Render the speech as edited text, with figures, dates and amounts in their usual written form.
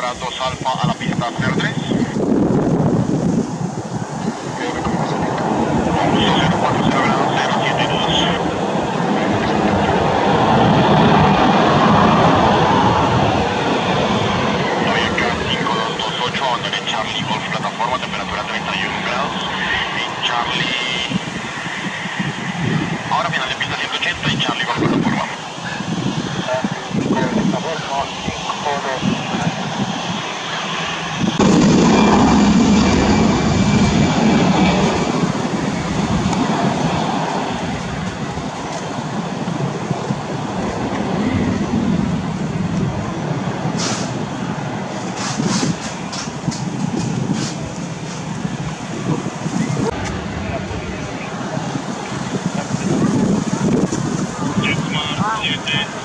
Sierra 2 Alfa a la pista 03. Socio 40 grados 072. Noyaka 5228, abandoné Charlie Golf plataforma, temperatura 31 grados. Y Charlie... Ahora final de pista 180 y Charlie Golf plataforma. Jetsmart 7